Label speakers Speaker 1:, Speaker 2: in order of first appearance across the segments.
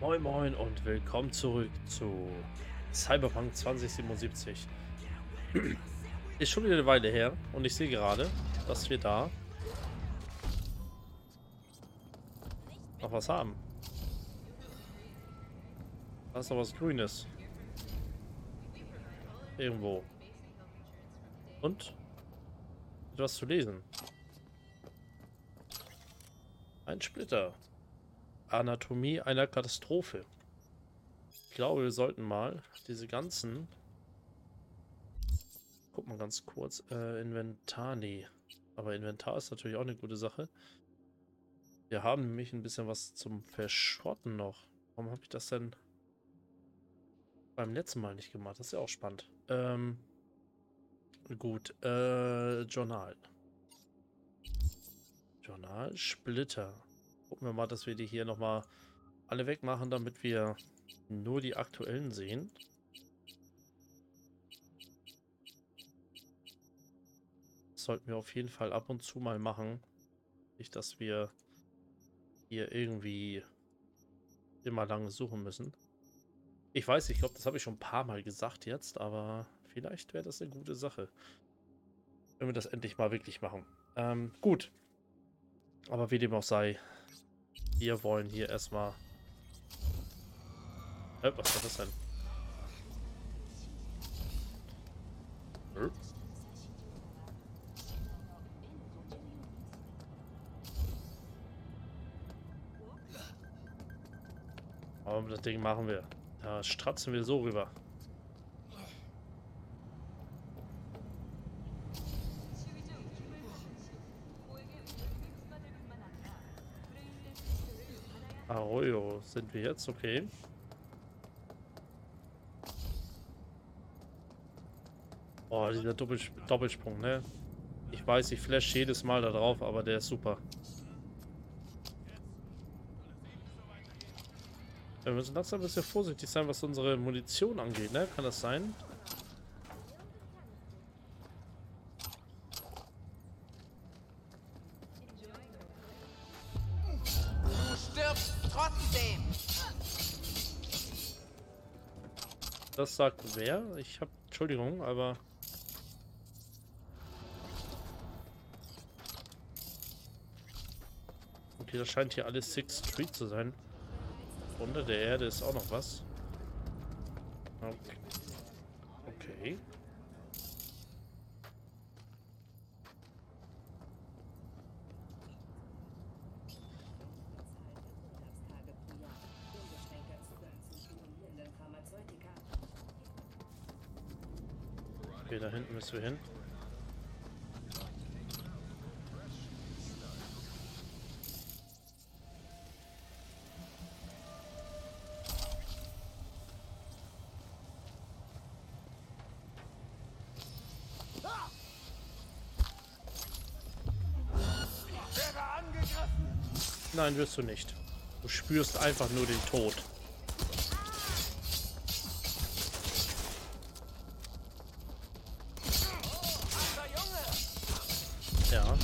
Speaker 1: Moin Moin und willkommen zurück zu Cyberpunk 2077. Ist schon wieder eine Weile her und ich sehe gerade, dass wir da noch was haben. Da ist noch was Grünes. Irgendwo. Und etwas zu lesen. Ein Splitter. Anatomie einer Katastrophe. Ich glaube, wir sollten mal diese ganzen... Guck mal ganz kurz. Inventar, nee. Aber Inventar ist natürlich auch eine gute Sache. Wir haben nämlich ein bisschen was zum Verschrotten noch. Warum habe ich das denn beim letzten Mal nicht gemacht? Das ist ja auch spannend. Gut. Journal. Journal, Splitter. Gucken wir mal, dass wir die hier nochmal alle wegmachen, damit wir nur die aktuellen sehen. Das sollten wir auf jeden Fall ab und zu mal machen. Nicht, dass wir hier irgendwie immer lange suchen müssen. Ich weiß, ich glaube, das habe ich schon ein paar Mal gesagt jetzt, aber vielleicht wäre das eine gute Sache, wenn wir das endlich mal wirklich machen. Gut. Aber wie dem auch sei, wir wollen hier erstmal... was war das denn? Hm? Aber das Ding machen wir. Da stratzen wir so rüber. Arroyo sind wir jetzt, okay. Oh, dieser Doppelsprung, ne? Ich weiß, ich flash jedes Mal da drauf, aber der ist super. Wir müssen langsam ein bisschen vorsichtig sein, was unsere Munition angeht, ne? Kann das sein?
Speaker 2: Du stirbst trotzdem!
Speaker 1: Das sagt wer? Ich hab... Entschuldigung, aber... Okay, das scheint hier alles Sixth Street zu sein. Unter der Erde ist auch noch was. Okay. Okay. Okay, da hinten müssen wir hin. Nein, wirst du nicht. Du spürst einfach nur den Tod. Ja.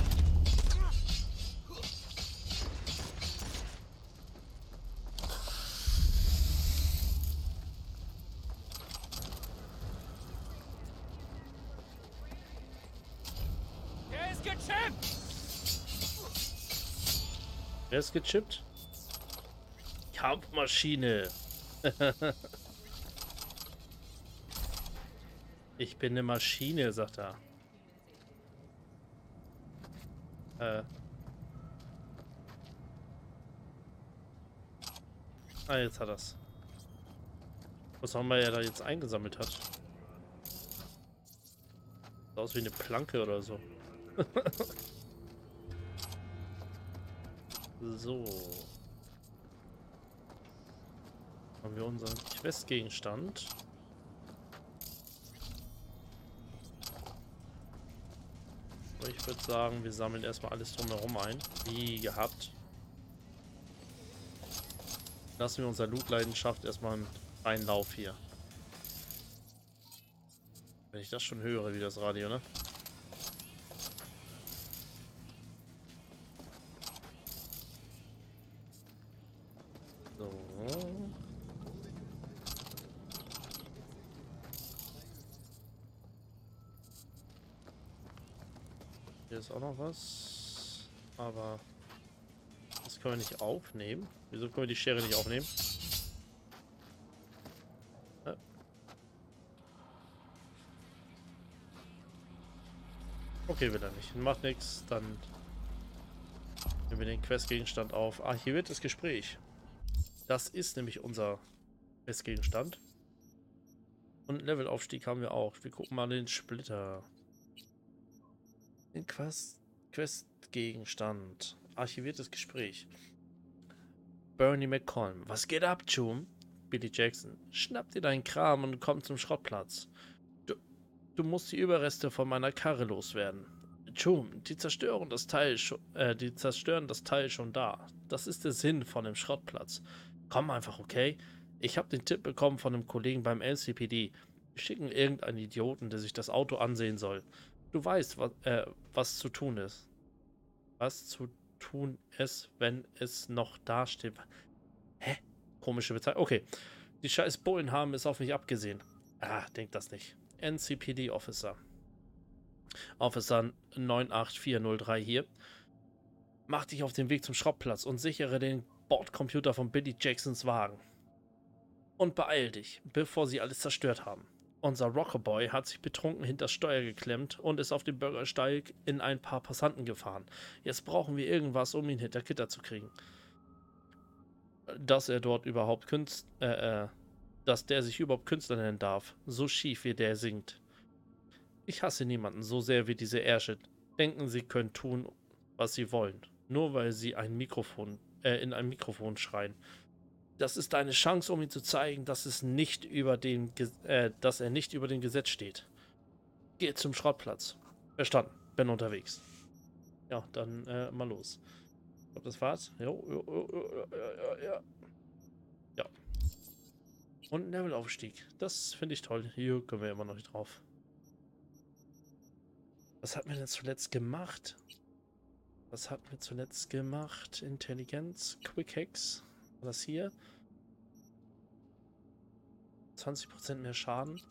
Speaker 2: Er ist gechippt!
Speaker 1: Wer ist gechippt? Kampfmaschine. Ich bin eine Maschine, sagt er. Ah, jetzt hat er's. Was auch immer er da jetzt eingesammelt hat. Sieht aus wie eine Planke oder so. So. Haben wir unseren Questgegenstand. Ich würde sagen, wir sammeln erstmal alles drumherum ein. Wie gehabt. Lassen wir unserer Loot-Leidenschaft erstmal einen freien Lauf hier. Wenn ich das schon höre, wie das Radio, ne? So. Hier ist auch noch was. Aber das können wir nicht aufnehmen. Wieso können wir die Schere nicht aufnehmen? Okay, will er nicht. Macht nichts. Dann nehmen wir den Questgegenstand auf. Archiviertes Gespräch. Das ist nämlich unser Questgegenstand. Und Levelaufstieg haben wir auch. Wir gucken mal den Splitter. Den Questgegenstand. Archiviertes Gespräch. Bernie McCollum. Was geht ab, Chum? Billy Jackson. Schnapp dir deinen Kram und komm zum Schrottplatz. Du musst die Überreste von meiner Karre loswerden. Chum, die zerstören das Teil schon da. Das ist der Sinn von dem Schrottplatz. Komm einfach, okay? Ich habe den Tipp bekommen von einem Kollegen beim LCPD. Wir schicken irgendeinen Idioten, der sich das Auto ansehen soll. Du weißt, was zu tun ist. Was zu tun ist, wenn es noch dasteht. Hä? Komische Bezeichnung. Okay. Die scheiß Bullen haben es auf mich abgesehen. Denk das nicht. NCPD Officer. Officer 98403 hier. Mach dich auf den Weg zum Schrottplatz und sichere den Bordcomputer von Billy Jacksons Wagen. Und beeil dich, bevor sie alles zerstört haben. Unser Rockerboy hat sich betrunken hinters Steuer geklemmt und ist auf dem Bürgersteig in ein paar Passanten gefahren. Jetzt brauchen wir irgendwas, um ihn hinter Gitter zu kriegen. Dass er dort überhaupt dass der sich überhaupt Künstler nennen darf. So schief wie der singt. Ich hasse niemanden so sehr wie diese Ärsche. Denken, sie können tun, was sie wollen. Nur weil sie in ein Mikrofon schreien. Das ist eine Chance, um ihm zu zeigen, dass er nicht über dem Gesetz steht. Geh zum Schrottplatz. Verstanden. Bin unterwegs. Ja, dann mal los. Ich glaube, das war's. Ja. Und ein Levelaufstieg. Das finde ich toll. Hier können wir immer noch nicht drauf. Was hat mir denn zuletzt gemacht? Intelligenz, Quick Hacks. War das hier? 20% mehr Schaden.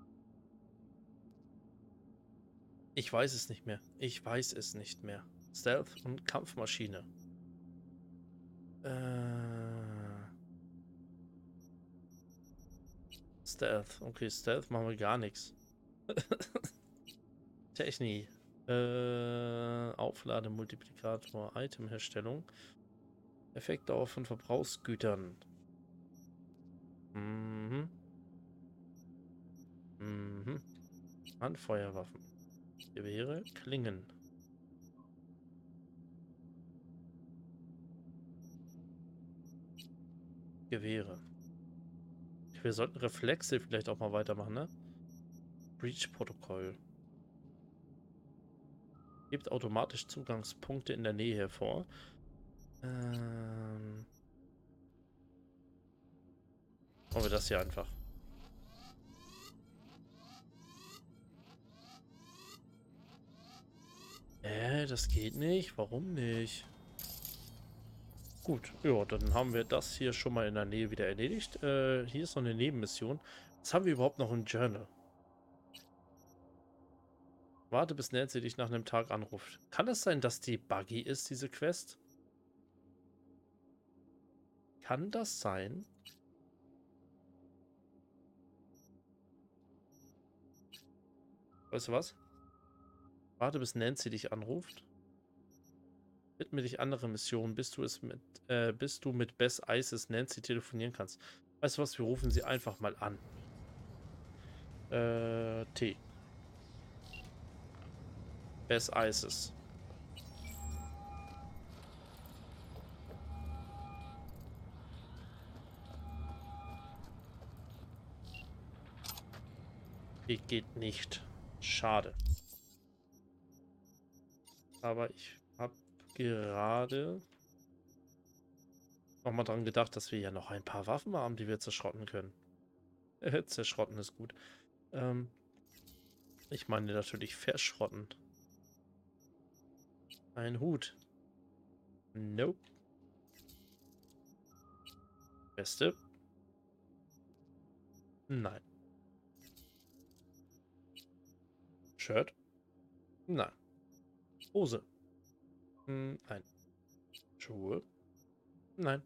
Speaker 1: Ich weiß es nicht mehr. Stealth und Kampfmaschine. Stealth. Okay, Stealth machen wir gar nichts. Technik. Auflademultiplikator, Itemherstellung. Effektdauer von Verbrauchsgütern. Handfeuerwaffen. Gewehre, Klingen. Gewehre. Wir sollten Reflexe vielleicht auch mal weitermachen, ne? Breach-Protokoll. Gibt automatisch Zugangspunkte in der Nähe hervor. Machen wir das hier einfach. Das geht nicht. Warum nicht? Gut, ja, dann haben wir das hier schon mal in der Nähe wieder erledigt. Hier ist noch eine Nebenmission. Was haben wir überhaupt noch im Journal? Warte, bis Nancy dich nach einem Tag anruft. Kann es sein, dass die buggy ist, diese Quest? Kann das sein? Weißt du was? Warte, bis Nancy dich anruft. Widme dich andere Missionen, bis du mit Bess Isis Nancy telefonieren kannst. Weißt du was? Wir rufen sie einfach mal an. T. Bess Isis. Geht nicht. Schade. Aber ich habe gerade noch mal dran gedacht, dass wir ja noch ein paar Waffen haben, die wir zerschrotten können. Zerschrotten ist gut. Ich meine natürlich verschrotten. Ein Hut. Nope. Beste. Nein. Shirt. Nein. Hose. Nein. Schuhe. Nein.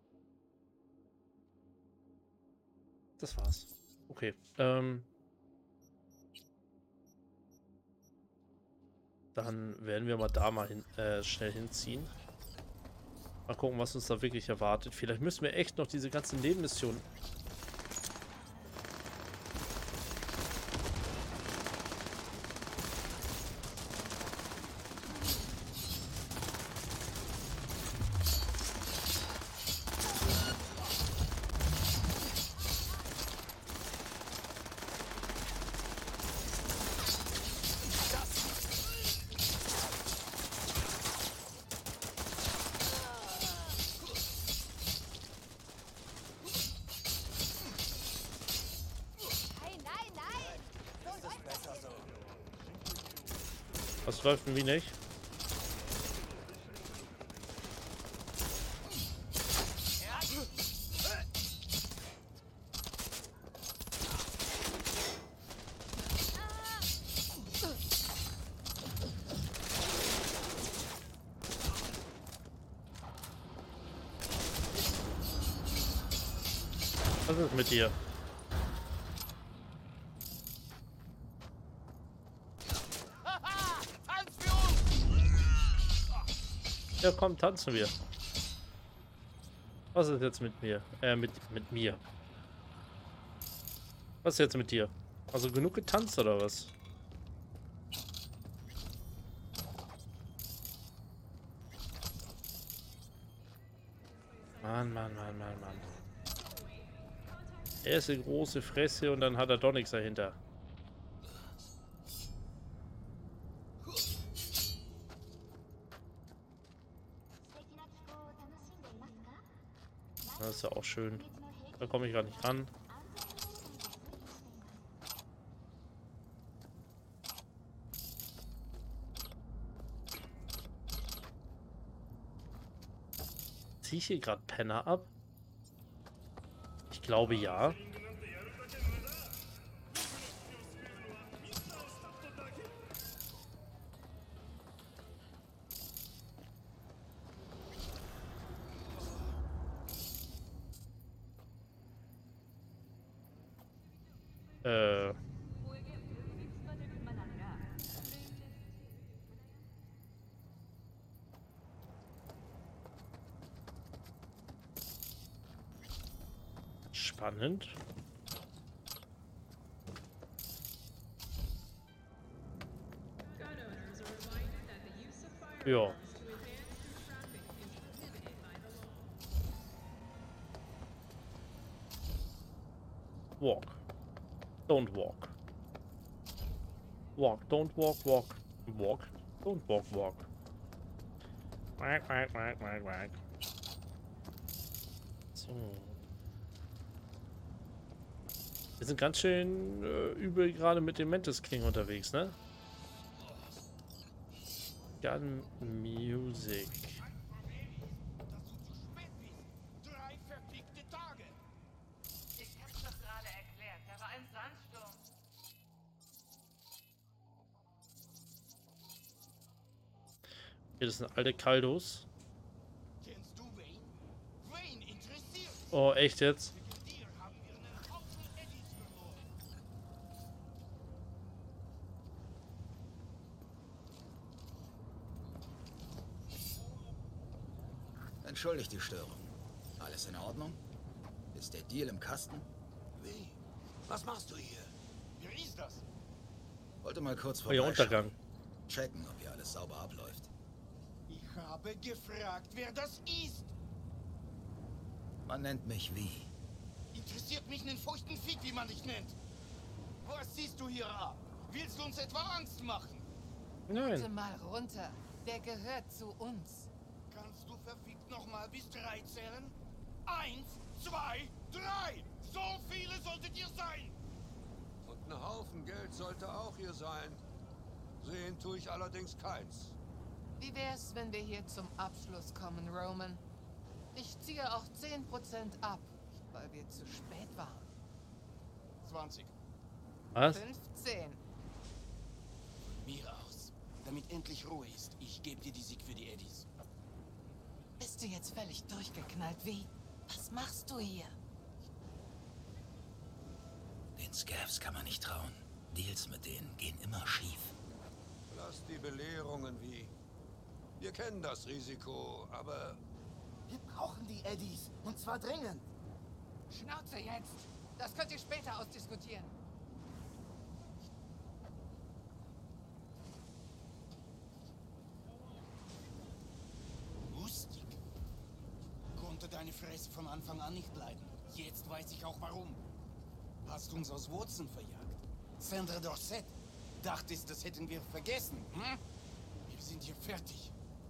Speaker 1: Das war's. Okay. Dann werden wir mal da mal schnell hinziehen. Mal gucken, was uns da wirklich erwartet. Vielleicht müssen wir echt noch diese ganzen Nebenmissionen. Was läuft denn wie nicht? Was ist mit dir? Ja, komm, tanzen wir. Was ist jetzt mit mir? Mit mir. Was ist jetzt mit dir? Also genug getanzt oder was? Mann. Er ist eine große Fresse und dann hat er doch nichts dahinter. Das ist ja auch schön. Da komme ich gar nicht ran. Ziehe ich hier gerade Penner ab? Ich glaube ja. Spannend. Ja. Walk. Don't walk. Walk, don't walk, walk. Walk, don't walk, walk. Wack. So. Wir sind ganz schön übel gerade mit dem Mantis King unterwegs, ne? Gun Music.
Speaker 3: Ich hab's doch gerade erklärt. Da war ein Sandsturm.
Speaker 1: Hier, das sind alte Kaldos.
Speaker 4: Kennst du Wayne? Wayne interessiert.
Speaker 1: Oh, echt jetzt?
Speaker 4: Mit dir haben wir einen Haufen Eddies verloren.
Speaker 5: Entschuldigt die Störung. Alles in Ordnung? Ist der Deal im Kasten?
Speaker 4: Wie? Was machst du hier? Wer ist das?
Speaker 5: Wollte mal kurz
Speaker 1: Euer Untergang.
Speaker 5: checken, ob hier alles sauber abläuft.
Speaker 4: Ich habe gefragt, wer das ist.
Speaker 5: Man nennt mich wie?
Speaker 4: Interessiert mich einen feuchten Fick, wie man dich nennt. Was siehst du hier ab? Willst du uns etwa Angst machen?
Speaker 3: Bitte
Speaker 1: Nein.
Speaker 3: mal runter. Der gehört zu uns.
Speaker 4: Kannst du verfickt nochmal bis 3 zählen? 1, 2, 3! So viele solltet ihr sein!
Speaker 6: Und ein Haufen Geld sollte auch hier sein. Sehen tue ich allerdings keins.
Speaker 3: Wie wär's, wenn wir hier zum Abschluss kommen, Roman? Ich ziehe auch 10% ab, weil wir zu spät waren.
Speaker 4: 20.
Speaker 1: Was?
Speaker 3: 15.
Speaker 4: Mir aus. damit endlich Ruhe ist. Ich gebe dir die Sieg für die Eddies.
Speaker 3: Bist du jetzt völlig durchgeknallt? Wie? Was machst du hier?
Speaker 5: Den Scavs kann man nicht trauen. Deals mit denen gehen immer schief.
Speaker 6: Lass die Belehrungen wie. Wir kennen das Risiko, aber
Speaker 4: Wir brauchen die Eddies. Und zwar dringend.
Speaker 3: Schnauze jetzt! Das könnt ihr später ausdiskutieren.
Speaker 4: Lustig. Konnte deine Fresse von Anfang an nicht leiden. Jetzt weiß ich auch warum. Hast uns aus Wurzeln verjagt. Sandra Dorset. Dachtest, das hätten wir vergessen, hm? Wir sind hier fertig.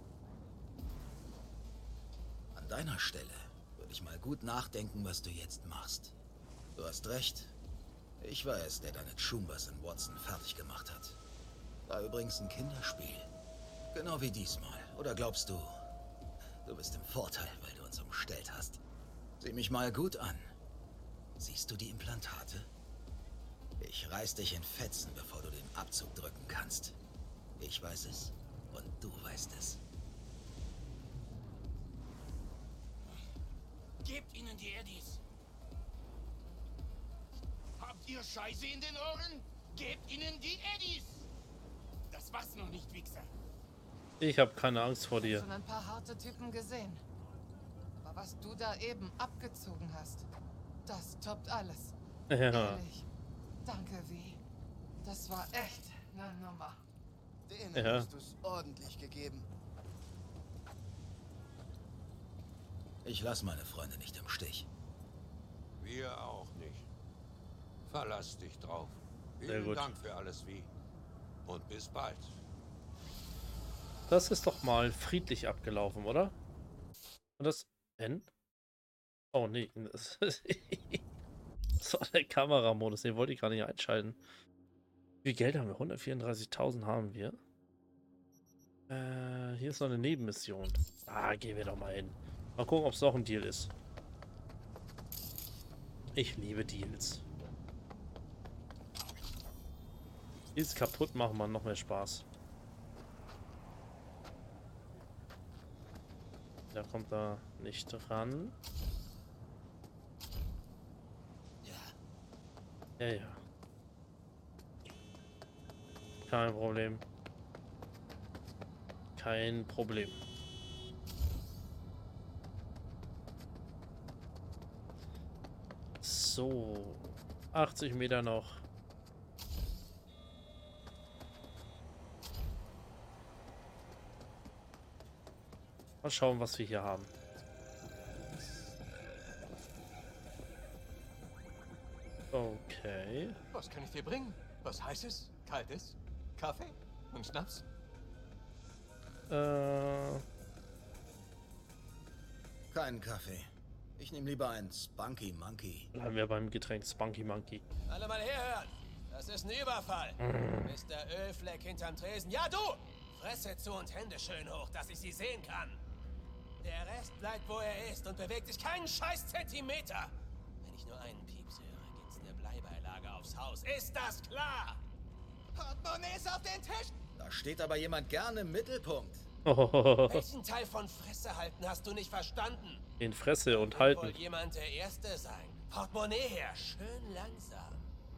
Speaker 5: An deiner Stelle würde ich mal gut nachdenken, was du jetzt machst. Du hast recht. Ich war es, der deine Chumbers in Watson fertig gemacht hat. War übrigens ein Kinderspiel. Genau wie diesmal. Oder glaubst du, du bist im Vorteil, weil du uns umstellt hast? Sieh mich mal gut an. Siehst du die Implantate? Ich reiß dich in Fetzen, bevor du den Abzug drücken kannst. Ich weiß es und du weißt es.
Speaker 4: Gebt ihnen die Eddies. Habt ihr Scheiße in den Ohren? Gebt ihnen die Eddies. Das war's noch nicht, Wichser.
Speaker 1: Ich habe keine Angst vor dir.
Speaker 3: Schon ein paar harte Typen gesehen. Aber was du da eben abgezogen hast, das toppt alles.
Speaker 1: Ja.
Speaker 3: Ehrlich. Danke, Vi. Das war echt eine Nummer.
Speaker 4: Denen
Speaker 1: Ja.
Speaker 4: hast du's ordentlich gegeben.
Speaker 5: Ich lass meine Freunde nicht im Stich.
Speaker 6: wir auch nicht. Verlass dich drauf.
Speaker 1: Sehr
Speaker 6: Vielen
Speaker 1: gut.
Speaker 6: Dank für alles wie. Und bis bald.
Speaker 1: Das ist doch mal friedlich abgelaufen, oder? Und das N? Oh nee, das war der Kameramodus, den wollte ich gar nicht einschalten. Wie viel Geld haben wir? 134.000 haben wir. Hier ist noch eine Nebenmission. Ah, gehen wir doch mal hin. Mal gucken, ob es noch ein Deal ist. Ich liebe Deals. Deals kaputt machen macht noch mehr Spaß. Da kommt da nicht ran. Ja, ja. Kein Problem. Kein Problem. So. 80 Meter noch. Mal schauen, was wir hier haben. Okay.
Speaker 7: Was kann ich dir bringen? Was Heißes? Kaltes? Kaffee? Und Schnaps?
Speaker 5: Keinen Kaffee. Ich nehme lieber einen Spunky Monkey.
Speaker 1: Bleiben wir beim Getränk Spunky Monkey.
Speaker 7: Alle mal herhören! Das ist ein Überfall! Mr. Ölfleck hinterm Tresen. Ja, du! Fresse zu und Hände schön hoch, dass ich sie sehen kann. Der Rest bleibt, wo er ist und bewegt sich keinen scheiß Zentimeter. Wenn ich nur einen Pieps höre, gibt's eine Bleibeilage aufs Haus. Ist das klar? Portemonnaies auf den Tisch!
Speaker 5: Da steht aber jemand gerne im Mittelpunkt.
Speaker 7: Welchen Teil von Fresse halten hast du nicht verstanden?
Speaker 1: In Fresse und
Speaker 7: Wohl
Speaker 1: halten.
Speaker 7: jemand der Erste sein. Portemonnaie her, schön langsam.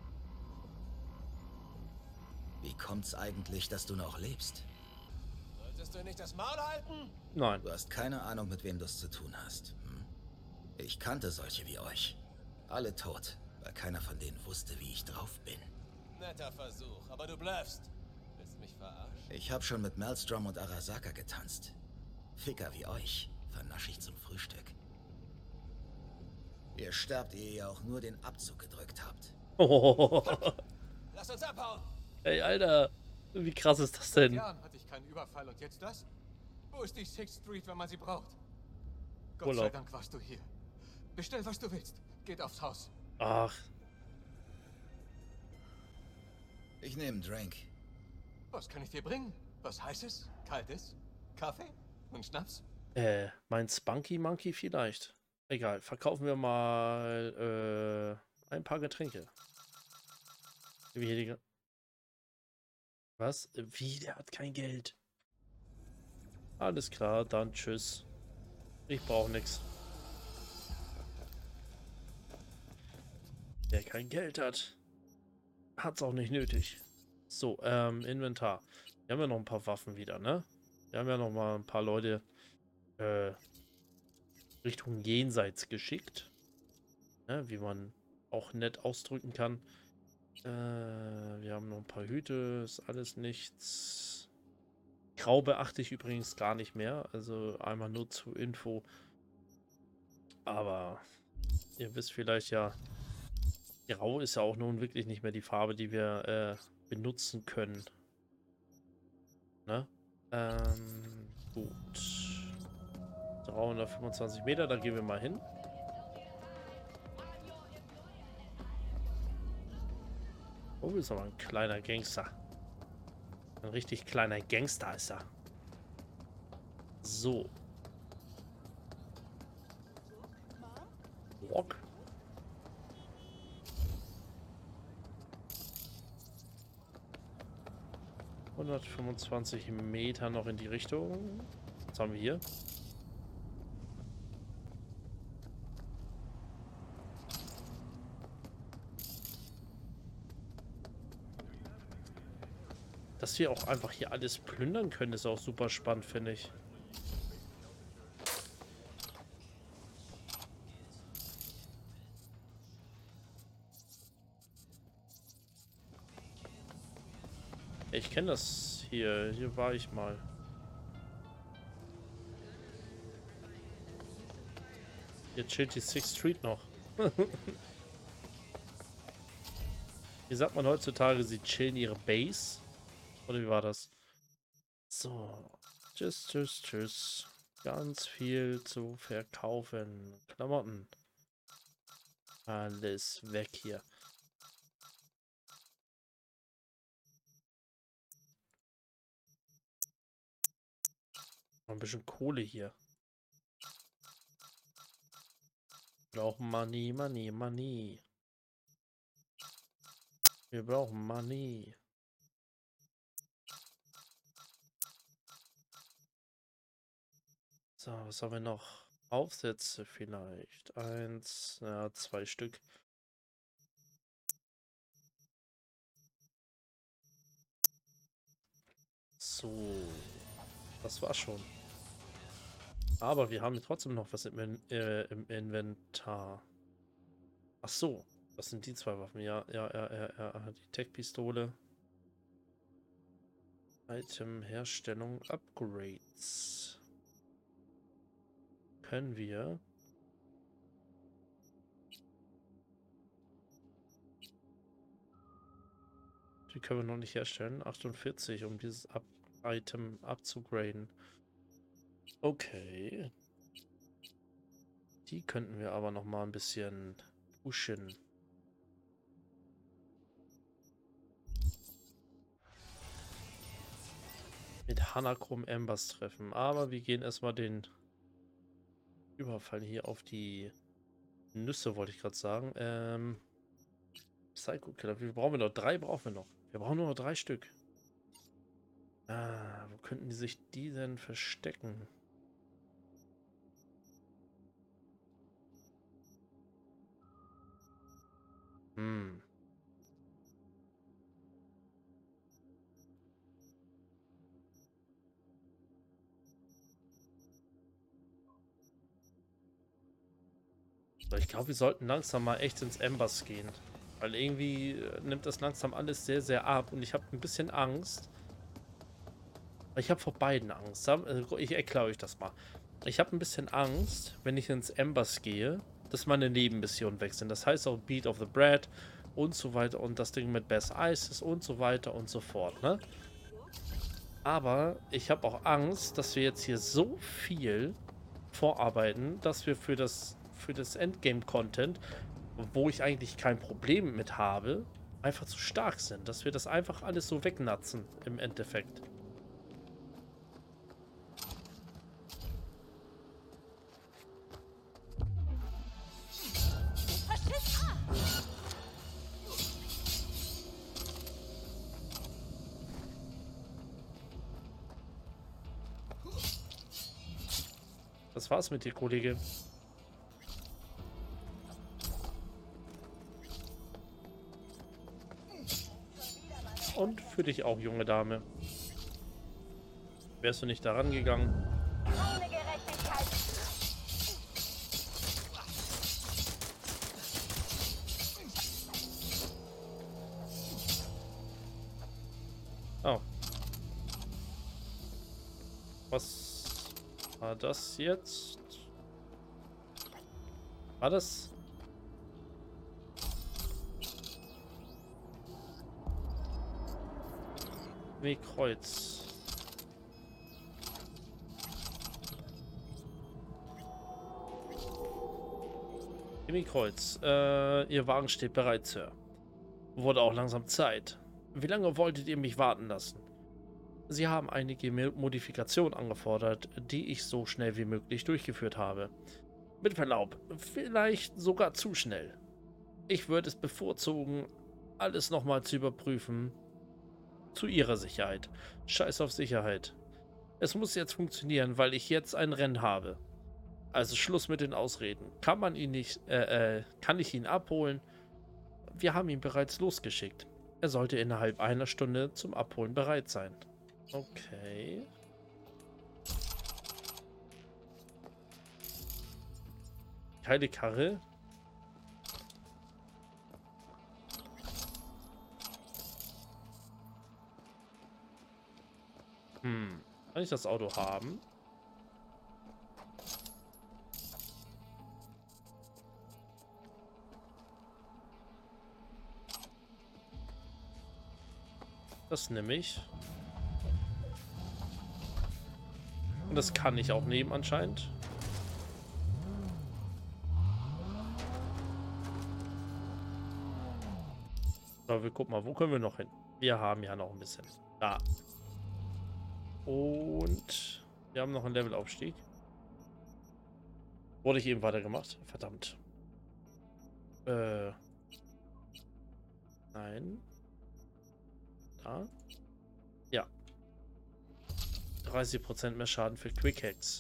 Speaker 5: Wie kommt's eigentlich, dass du noch lebst?
Speaker 7: Solltest du nicht das Maul halten?
Speaker 1: Nein.
Speaker 5: Du hast keine Ahnung, mit wem du es zu tun hast. Hm? Ich kannte solche wie euch. Alle tot, weil keiner von denen wusste, wie ich drauf bin.
Speaker 7: Netter Versuch, aber du bluffst. Willst mich verarschen?
Speaker 5: Ich habe schon mit Maelstrom und Arasaka getanzt. Ficker wie euch vernasche ich zum Frühstück. Ihr sterbt, ehe ihr auch nur den Abzug gedrückt habt.
Speaker 7: Lass uns abhauen!
Speaker 1: Ey, Alter. Wie krass ist das denn?
Speaker 7: Jahren hatte ich keinen Überfall und jetzt das? Wo ist die 6th Street, wenn man sie braucht? Gott sei
Speaker 1: Urlaub.
Speaker 7: Dank warst du hier. Bestell, was du willst. Geht aufs Haus.
Speaker 1: Ach,
Speaker 5: Ich nehme einen Drink.
Speaker 7: Was kann ich dir bringen? Was Heißes? Kaltes? Kaffee? Und Schnaps?
Speaker 1: mein Spunky Monkey vielleicht. Egal, verkaufen wir mal ein paar Getränke. Wie hier die Was? Wie? Der hat kein Geld. Alles klar, dann tschüss. Ich brauche nichts. Der kein Geld hat, hat's auch nicht nötig. So, Inventar. Wir haben ja noch ein paar Waffen wieder, ne? Wir haben ja noch mal ein paar Leute Richtung Jenseits geschickt. Ne? Wie man auch nett ausdrücken kann. Wir haben noch ein paar Hüte, ist alles nichts. Grau beachte ich übrigens gar nicht mehr. Also einmal nur zur Info. Aber ihr wisst vielleicht ja, Grau ist ja auch nun wirklich nicht mehr die Farbe, die wir benutzen können. Ne? Gut. 325 Meter, da gehen wir mal hin. Oh, ist aber ein kleiner Gangster. Ein richtig kleiner Gangster ist er. So. Walk. ...125 Meter noch in die Richtung. Was haben wir hier? Dass wir auch einfach hier alles plündern können, ist auch super spannend, finde ich. Ich kenne das hier. Hier war ich mal. Hier chillt die Sixth Street noch. Wie sagt man heutzutage, sie chillen ihre Base? Oder wie war das? So. Tschüss, tschüss, tschüss. Ganz viel zu verkaufen. Klamotten. Alles weg hier. Ein bisschen Kohle hier. Wir brauchen Money, Money, Money. Wir brauchen Money. So, was haben wir noch? Aufsätze vielleicht. 1, ja, 2 Stück. So. Das war schon. Aber wir haben trotzdem noch was im Inventar. Ach so. Das sind die 2 Waffen. Ja. Die Tech-Pistole. Item, Herstellung, Upgrades. Können wir... Die können wir noch nicht herstellen. 48, um dieses Item abzugraden. Okay. Die könnten wir aber noch mal ein bisschen pushen. Mit Hanachrom Embers treffen. Aber wir gehen erstmal den Überfall hier auf die Nüsse, wollte ich gerade sagen. Psycho Killer. Wie brauchen wir noch? 3 brauchen wir noch. Wir brauchen nur noch 3 Stück. Wo könnten die sich die denn verstecken? Ich glaube, wir sollten langsam mal echt ins Embers gehen. Weil irgendwie nimmt das langsam alles sehr, sehr ab. Und ich habe ein bisschen Angst. Ich habe vor beiden Angst. Ich erkläre euch das mal. Ich habe ein bisschen Angst, wenn ich ins Embers gehe, dass meine Nebenmissionen weg sind. Das heißt auch Beat of the Bread und so weiter. Und das Ding mit Best Ices und so weiter und so fort, ne? Aber ich habe auch Angst, dass wir jetzt hier so viel vorarbeiten, dass wir für das Endgame-Content, wo ich eigentlich kein Problem mit habe, einfach zu stark sind. Dass wir das einfach alles so wegnatzen im Endeffekt. Das war's mit dir, Kollege. Und für dich auch, junge Dame. Wärst du nicht daran gegangen?
Speaker 8: Keine Gerechtigkeit.
Speaker 1: Oh. Was war das jetzt? War das? Nee, Kreuz. Kreuz. Ihr Wagen steht bereit, Sir. Wurde auch langsam Zeit. Wie lange wolltet ihr mich warten lassen? Sie haben einige Modifikationen angefordert, die ich so schnell wie möglich durchgeführt habe. Mit Verlaub, vielleicht sogar zu schnell. Ich würde es bevorzugen, alles nochmal zu überprüfen. Zu Ihrer Sicherheit. Scheiß auf Sicherheit. Es muss jetzt funktionieren, weil ich jetzt ein Rennen habe. Also Schluss mit den Ausreden. Kann ich ihn abholen? Wir haben ihn bereits losgeschickt. Er sollte innerhalb einer Stunde zum Abholen bereit sein. Okay. Geile Karre. Kann ich das Auto haben? Das nehme ich. Und das kann ich auch nehmen anscheinend. Aber wir gucken mal, wo können wir noch hin? Wir haben ja noch ein bisschen. Da. Und wir haben noch einen Levelaufstieg. Wurde ich eben weitergemacht? Verdammt. Nein. Da. Ja. 30% mehr Schaden für Quick Hacks.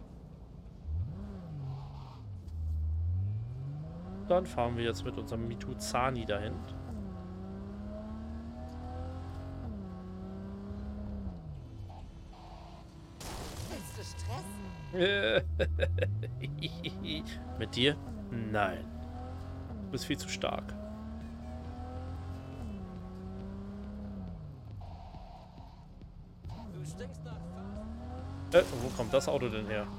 Speaker 1: Dann fahren wir jetzt mit unserem Mituzani dahin. Mit dir? Nein. Du bist viel zu stark. Wo kommt das Auto denn her?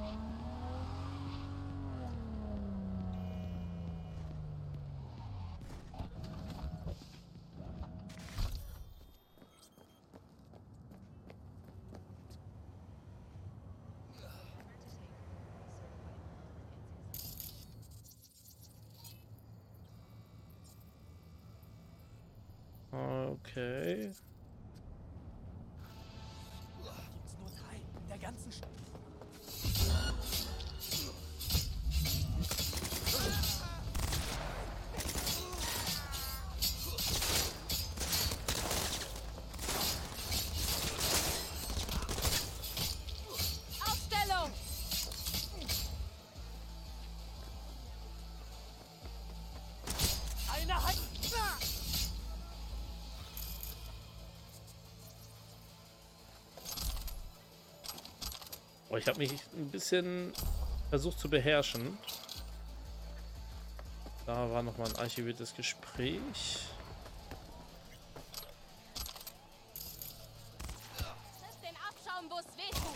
Speaker 1: Okay.
Speaker 7: Gibt's nur 3 in der ganzen Stadt.
Speaker 8: Aufstellung!
Speaker 7: Eine Hand!
Speaker 1: Oh, ich habe mich ein bisschen versucht zu beherrschen. Da war nochmal ein archiviertes Gespräch.
Speaker 8: Triff den Abschaum, wo es weh tut.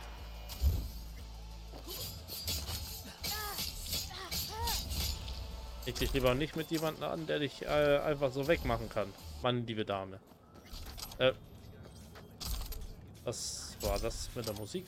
Speaker 1: Leg dich lieber nicht mit jemandem an, der dich einfach so wegmachen kann. Mann, liebe Dame. Was war das mit der Musik?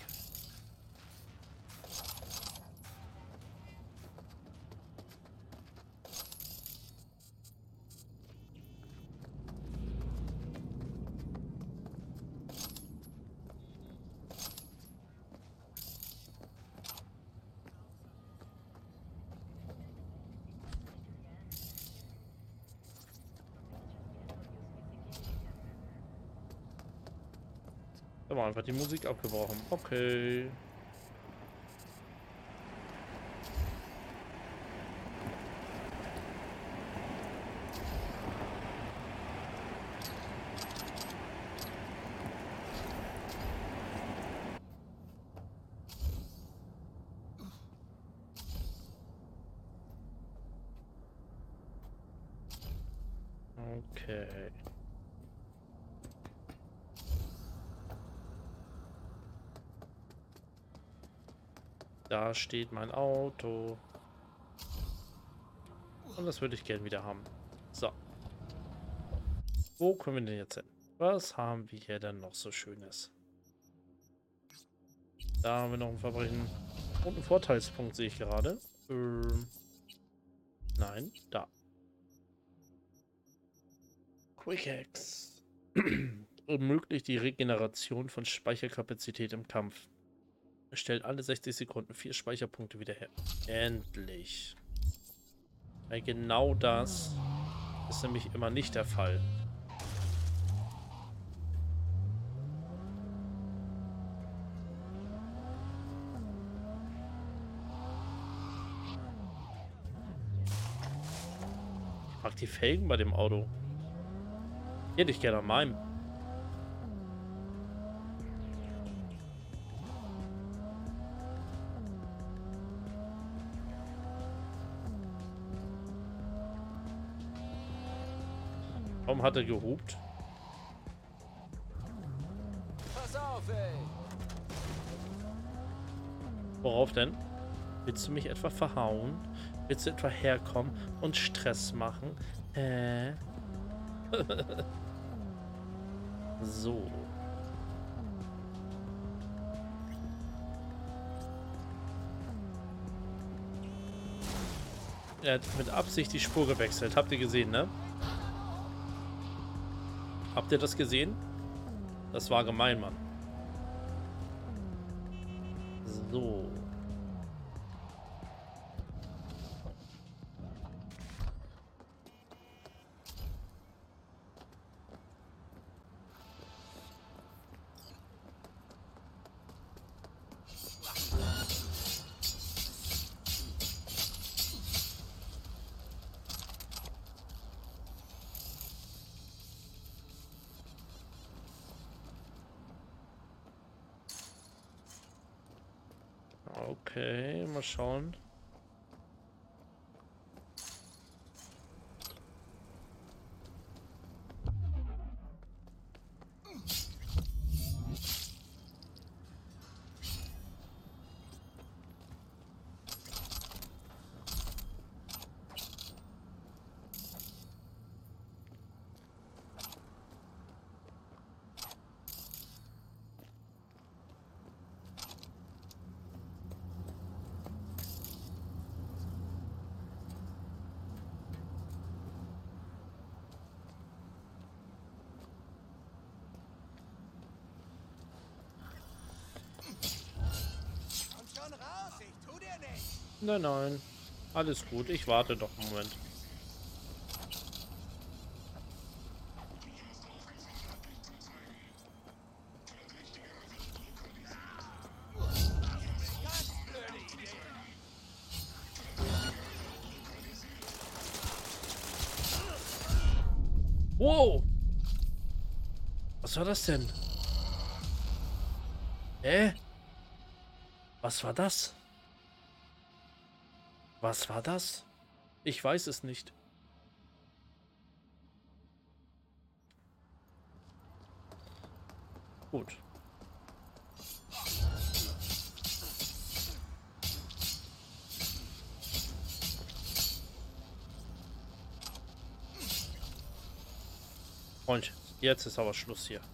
Speaker 1: Da war einfach die Musik abgebrochen. Okay. Okay. Da steht mein Auto. Und das würde ich gern wieder haben. So. Wo können wir denn jetzt hin? Was haben wir hier denn noch so Schönes? Da haben wir noch ein Verbrechen. Und einen Vorteilspunkt sehe ich gerade. Nein, da. Quick Hacks. Ermöglicht die Regeneration von Speicherkapazität im Kampf. Stellt alle 60 Sekunden 4 Speicherpunkte wieder her. Endlich. Weil genau das ist nämlich immer nicht der Fall. Ich mag die Felgen bei dem Auto. Hätte ich gerne an meinem. Warum hat er gehupt?
Speaker 7: Pass auf, ey!
Speaker 1: Worauf denn? Willst du mich etwa verhauen? Willst du etwa herkommen und Stress machen? So. Er hat mit Absicht die Spur gewechselt. Habt ihr gesehen, ne? Habt ihr das gesehen? Das war gemein, Mann. So. Okay, mal schauen. Nein, nein. Alles gut. Ich warte doch einen Moment. Wow! Was war das denn? Was war das? Was war das? Ich weiß es nicht. Gut. Und jetzt ist aber Schluss hier.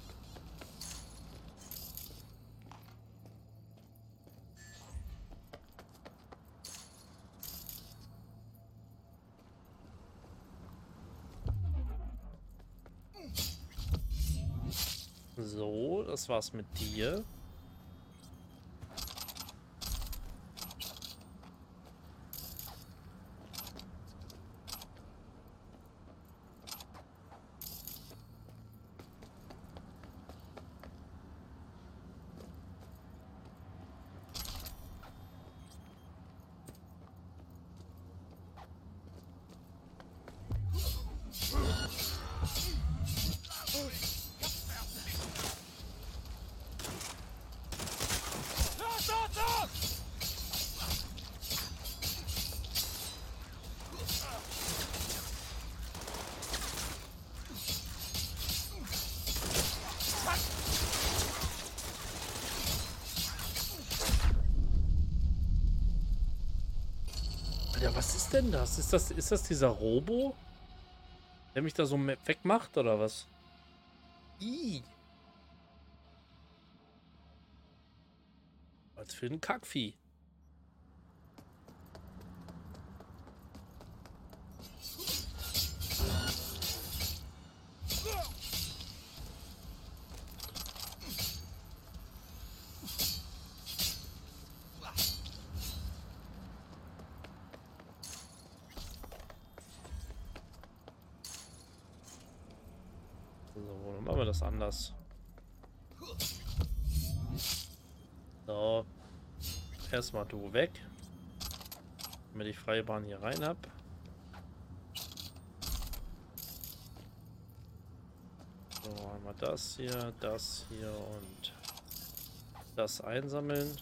Speaker 1: So, das war's mit dir. Ja, was ist denn das? Ist das dieser Robo? Der mich da so wegmacht, oder was? Ih. Was für ein Kackvieh. So, dann machen wir das anders. So. Erstmal du weg. Damit ich freie Bahn hier rein habe. So, einmal das hier und das einsammeln.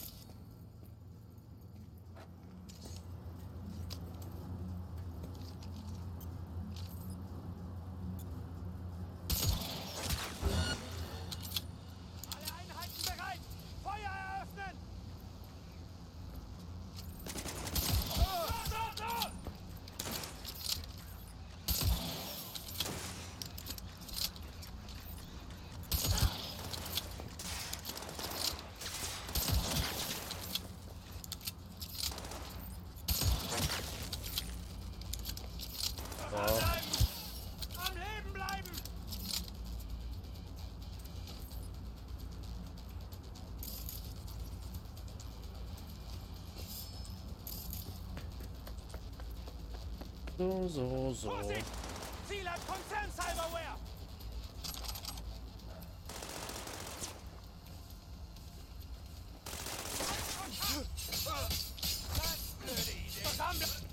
Speaker 7: Alle Einheiten bereit! Feuer eröffnen! Am Leben bleiben!
Speaker 1: So.
Speaker 7: Vorsicht! Ziel hat Konzern-Cyberware! Blöde Idee! Verdammt!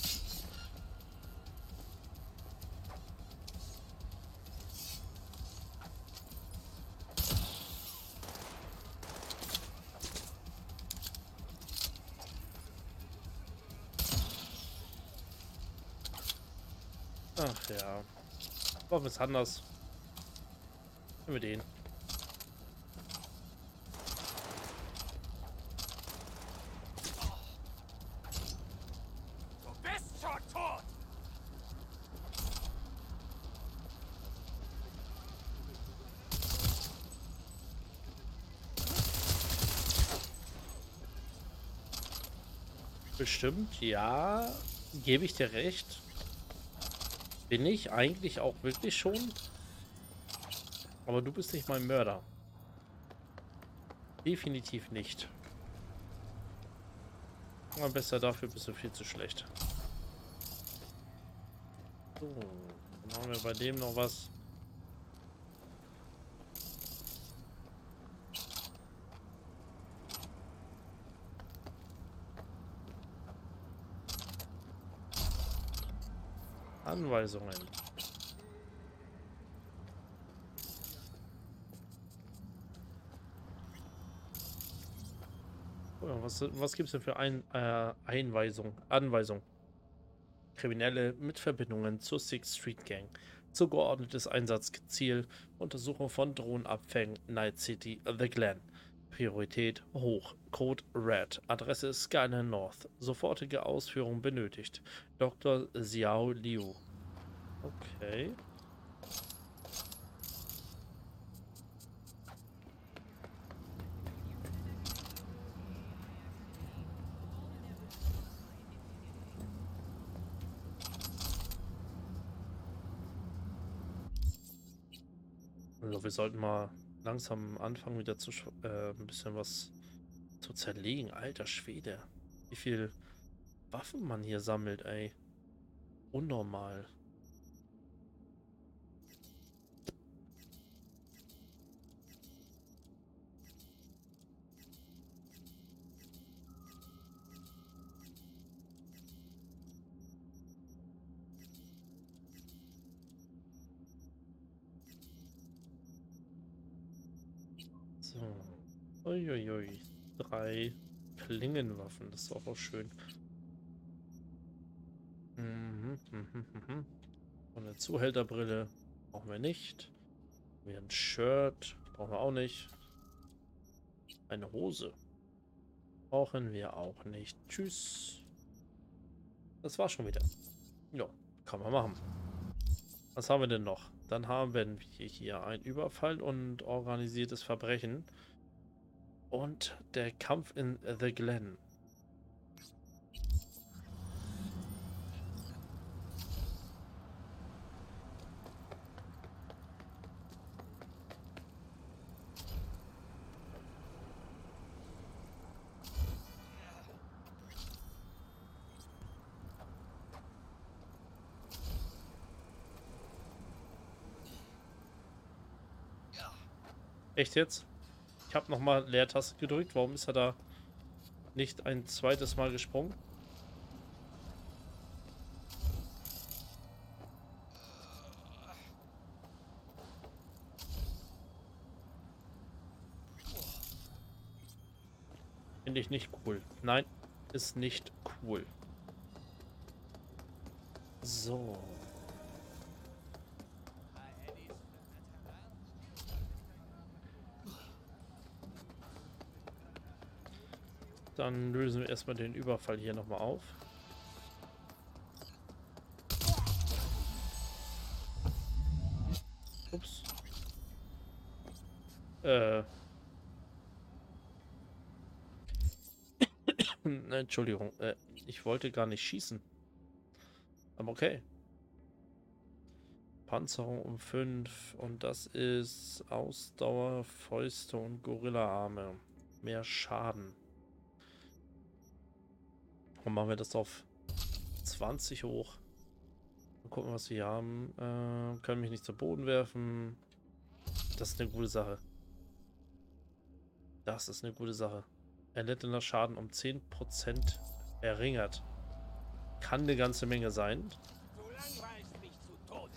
Speaker 1: Ach ja. Machen wir es anders. Nehmen wir den.
Speaker 7: Du bist schon tot!
Speaker 1: Bestimmt, ja. Gebe ich dir recht. Bin ich eigentlich auch wirklich schon. Aber du bist nicht mein Mörder. Definitiv nicht. Aber besser dafür bist du viel zu schlecht. So, dann haben wir bei dem noch was. Anweisungen. Oh ja, was gibt es denn für Anweisung? Kriminelle mit Verbindungen zur Sixth Street Gang. Zugeordnetes Einsatzziel: Untersuchung von Drohnenabfängen, Night City, The Glen. Priorität hoch. Code Red. Adresse Skyline North. Sofortige Ausführung benötigt. Dr. Xiao Liu. Okay. Also wir sollten mal langsam anfangen, wieder ein bisschen was zu zerlegen. Alter Schwede. Wie viel Waffen man hier sammelt, ey. Unnormal. So. Uiuiui. 3 Klingenwaffen. Das ist auch schön. Und eine Zuhälterbrille brauchen wir nicht. Wir ein Shirt brauchen wir auch nicht. Eine Hose brauchen wir auch nicht. Tschüss. Das war schon wieder. Ja, kann man machen. Was haben wir denn noch? Dann haben wir hier einen Überfall und organisiertes Verbrechen. Und der Kampf in The Glen. Echt jetzt? Ich habe nochmal Leertaste gedrückt. Warum ist er da nicht ein zweites Mal gesprungen? Finde ich nicht cool. Nein, ist nicht cool. So. Dann lösen wir erstmal den Überfall hier nochmal auf. Ups. Entschuldigung, ich wollte gar nicht schießen. Aber okay. Panzerung um 5 und das ist Ausdauer, Fäuste und Gorilla-Arme. Mehr Schaden. Und machen wir das auf 20 hoch. Mal gucken, was wir hier haben. Können mich nicht zu Boden werfen. Das ist eine gute Sache. Das ist eine gute Sache. Erlittener Schaden um 10% verringert. Kann eine ganze Menge sein.
Speaker 7: Du langweilst mich zu Tode.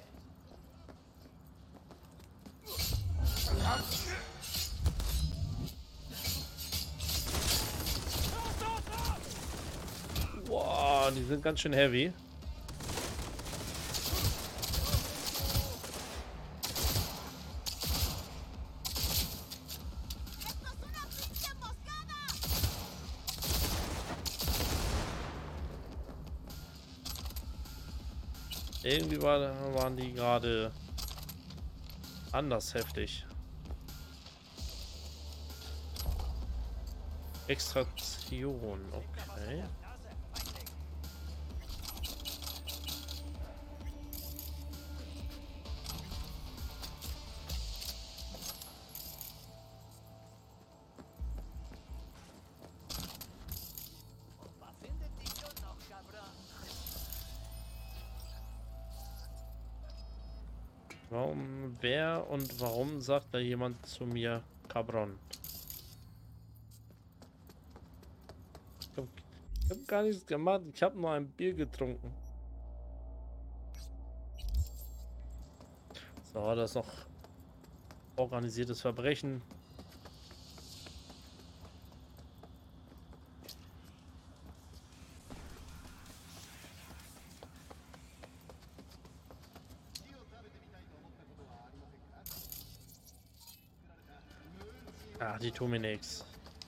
Speaker 1: Wow, die sind ganz schön heavy. Irgendwie waren die gerade anders heftig. Extraktion, okay. Wer und warum sagt da jemand zu mir Cabron? Ich hab gar nichts gemacht, ich habe nur ein Bier getrunken. So, das ist noch organisiertes Verbrechen. Ah, die tun mir nichts.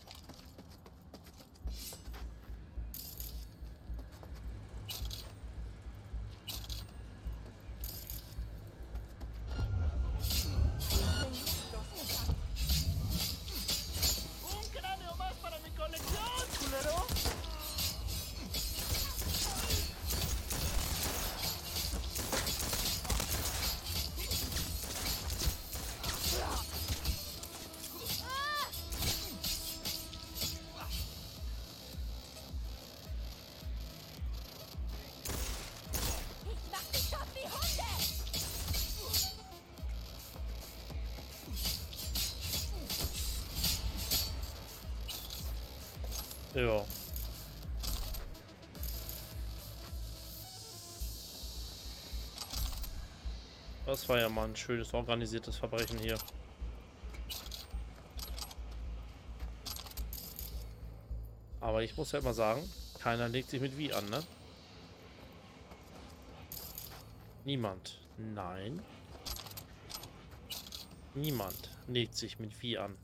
Speaker 1: Ja. Das war ja mal ein schönes organisiertes Verbrechen hier. Aber ich muss ja immer sagen, keiner legt sich mit wie an, ne? Niemand. Nein. Niemand legt sich mit wie an.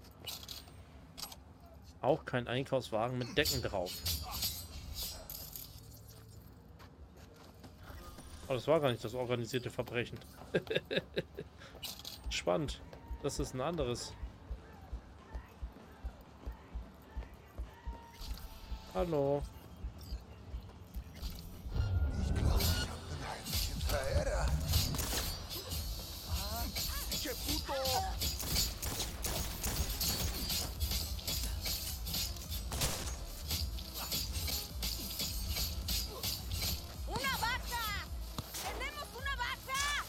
Speaker 1: Auch kein Einkaufswagen mit Decken drauf. Aber das war gar nicht das organisierte Verbrechen. Spannend. Das ist ein anderes. Hallo.
Speaker 6: Ich glaube, ich habe einen heimlichen Verehrer. Que puto!
Speaker 8: ¡Una vaca! ¡Tenemos una vaca!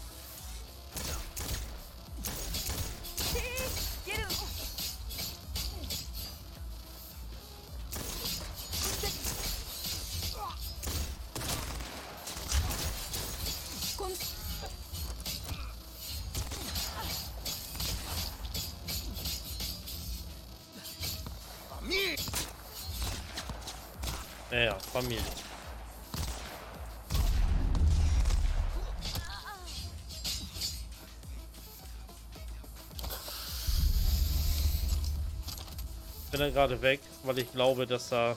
Speaker 8: Sí, quiero... Con...
Speaker 1: Ja, Familie. Bin dann gerade weg, weil ich glaube, dass da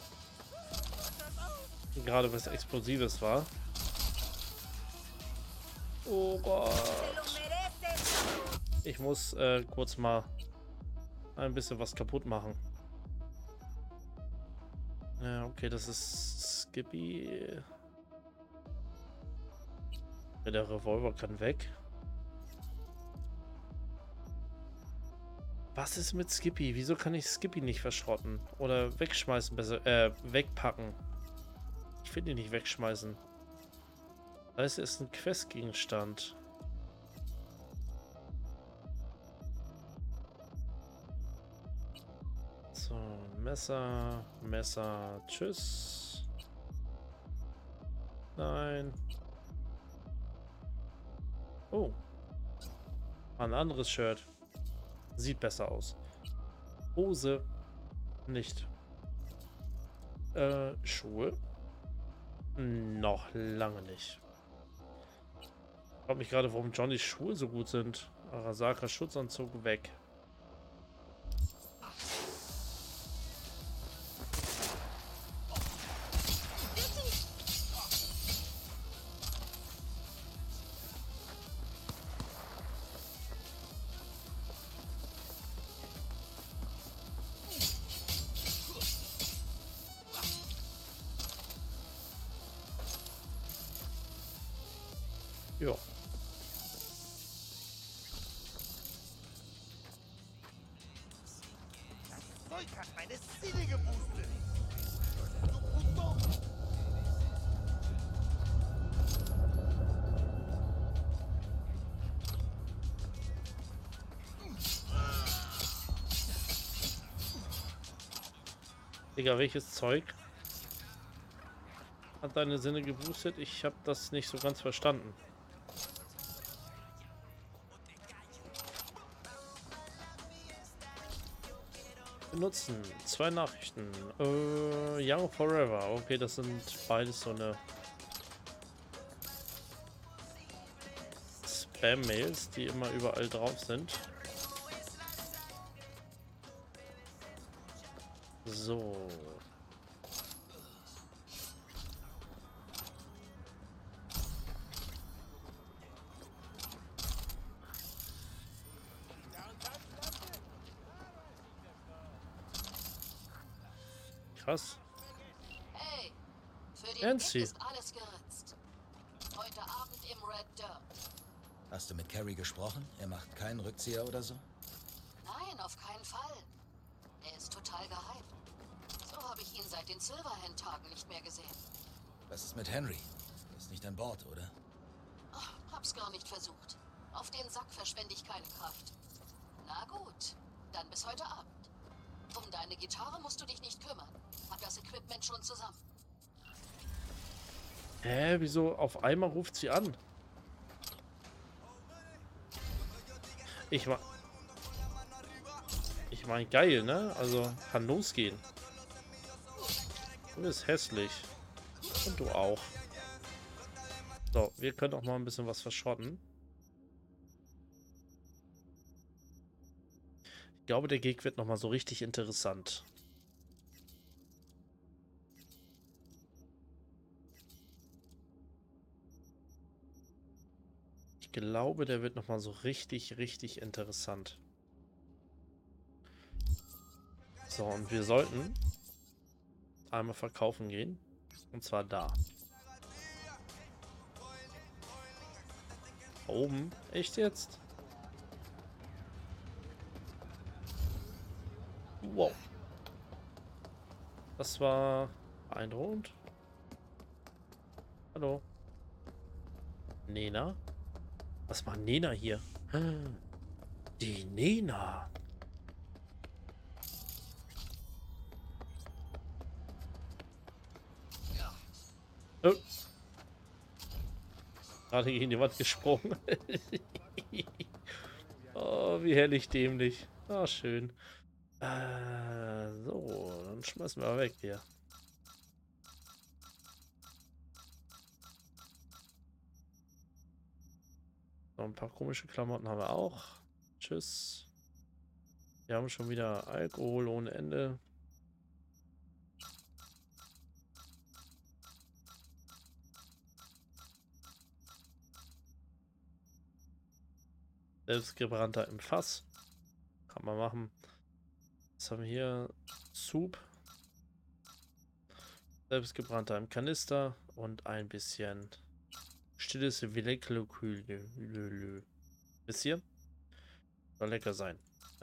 Speaker 1: gerade was Explosives war. Oh Gott. Ich muss kurz mal ein bisschen was kaputt machen. Ja, okay, das ist Skippy. Ja, der Revolver kann weg. Was ist mit Skippy? Wieso kann ich Skippy nicht verschrotten? Oder wegschmeißen besser, wegpacken. Ich will ihn nicht wegschmeißen. Das ist ein Questgegenstand. So, Messer, Messer, tschüss. Nein. Oh. Ein anderes Shirt. Sieht besser aus. Hose. Nicht. Schuhe. Noch lange nicht. Ich frage mich gerade, warum Johnnys Schuhe so gut sind. Arasaka Schutzanzug weg. Ja.
Speaker 6: Zeug hat meine Sinne geboostet. Du puto!
Speaker 1: Digga, welches Zeug hat deine Sinne geboostet? Ich habe das nicht so ganz verstanden. Benutzen. 2 Nachrichten. Young Forever. Okay, das sind beides so eine Spam-Mails, die immer überall drauf sind. So. Krass.
Speaker 9: Hey, für den
Speaker 1: Nancy.
Speaker 9: Kick ist alles geritzt. Heute Abend im Red Dirt.
Speaker 5: Hast du mit Carrie gesprochen? Er macht keinen Rückzieher oder so?
Speaker 9: Nein, auf keinen Fall. Er ist total geheim. So habe ich ihn seit den Silverhand-Tagen nicht mehr gesehen.
Speaker 5: Was ist mit Henry? Er ist nicht an Bord, oder?
Speaker 9: Ach, hab's gar nicht versucht. Auf den Sack verschwende ich keine Kraft. Na gut, dann bis heute Abend. Um deine Gitarre musst du dich nicht kümmern. Hab das Equipment schon zusammen.
Speaker 1: Hä, wieso auf einmal ruft sie an? Ich mein geil, ne? Also kann losgehen. Du bist hässlich. Und du auch. So, wir können auch mal ein bisschen was verschrotten. Ich glaube, der Gig wird noch mal so richtig interessant. Ich glaube, der wird nochmal so richtig, richtig interessant. So, und wir sollten einmal verkaufen gehen. Und zwar da. Oben? Echt jetzt? Wow. Das war beeindruckend. Hallo. Nena? Was macht Nena hier? Die Nena. Oh. Gerade gegen die Wand gesprungen. Oh, wie herrlich dämlich. Ah, schön. So, dann schmeißen wir mal weg hier. So, ein paar komische Klamotten haben wir auch. Tschüss. Wir haben schon wieder Alkohol ohne Ende. Selbstgebrannter im Fass. Kann man machen. Was haben wir hier? Soup. Selbstgebrannter im Kanister. Und ein bisschen stilles Villekülö. Bisschen. Soll lecker sein.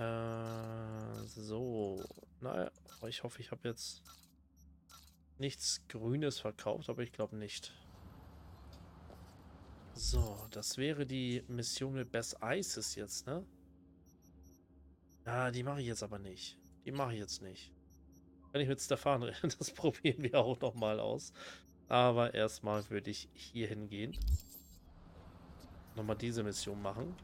Speaker 1: So. Naja, ich hoffe, ich habe jetzt nichts Grünes verkauft, aber ich glaube nicht. So, das wäre die Mission mit Best Ices jetzt, ne? Ja, die mache ich jetzt aber nicht. Die mache ich jetzt nicht. Wenn ich mit Stefan rede, das probieren wir auch nochmal aus. Aber erstmal würde ich hier hingehen. Nochmal diese Mission machen.